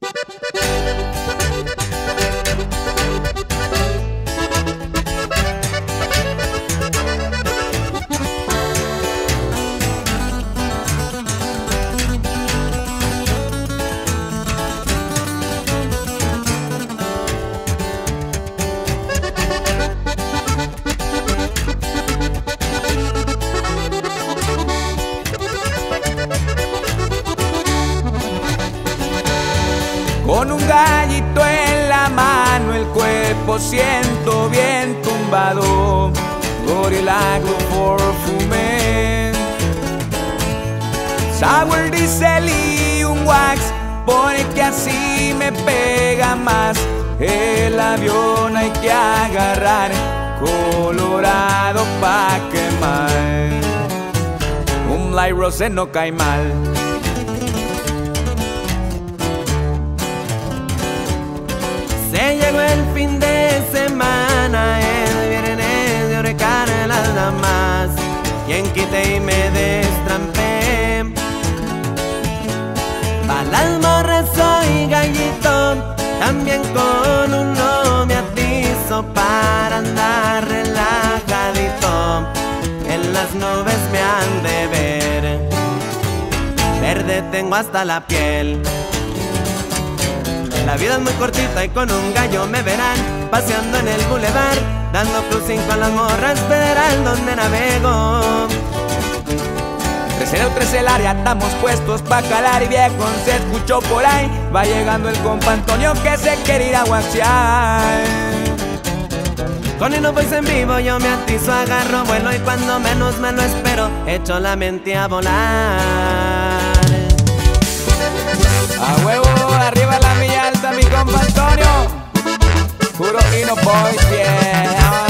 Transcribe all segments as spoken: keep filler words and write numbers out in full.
Con un gallito en la mano, el cuerpo siento bien tumbado por el agroperfume. Sour diesel y un wax, porque así me pega más. El avión hay que agarrar, colorado pa' quemar. Un light rose no cae mal. Se llegó el fin de semana, el viernes de orecar a las damas. Quien quite y me destrampé. Pa' las morras soy gallito, también con uno me atizo para andar relajadito. En las nubes me han de ver, verde tengo hasta la piel. La vida es muy cortita y con un gallo me verán paseando en el boulevard, dando cruising con las morras federal donde navego. Trece o trece el área, estamos puestos pa' calar y viejo se escuchó por ahí. Va llegando el compa Antonio que se quiere ir a guaxiar. Con el Voice en vivo yo me atizo, agarro vuelo y cuando menos me lo espero echo la mente a volar. A huevo, arriba la milla alta, mi compa Antonio. Puro Hino Boys, yeah.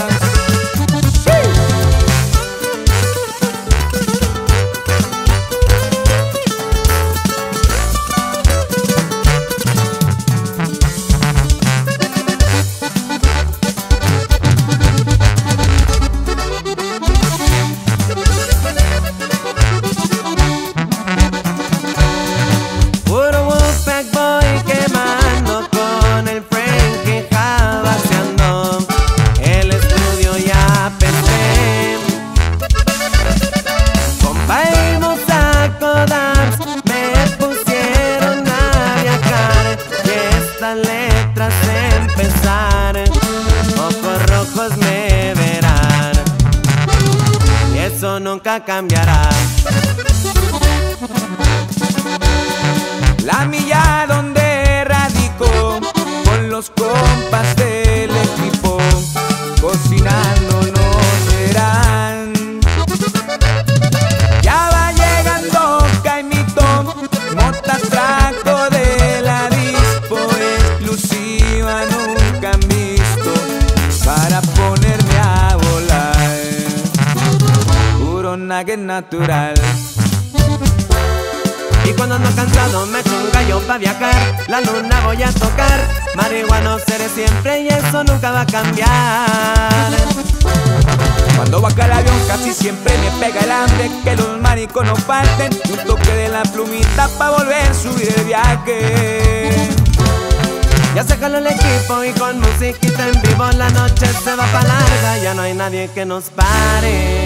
Letras empezar, ojos rojos me verán y eso nunca cambiará. La milla donde radico con los compas del equipo, cocinando no serán. Ya va llegando Caimito, motas traco de la dispo, exclusiva nunca han visto, para ponerme a volar. Puro nugget natural. Y cuando ando cansado me echo un gallo pa' viajar, la luna voy a tocar, marihuano seré siempre y eso nunca va a cambiar. Cuando baja el avión casi siempre me pega el hambre, que los maricos no falten, un toque de la plumita pa' volver a subir el viaje. Ya se jaló el equipo y con musiquita en vivo la noche se va pa' larga, ya no hay nadie que nos pare.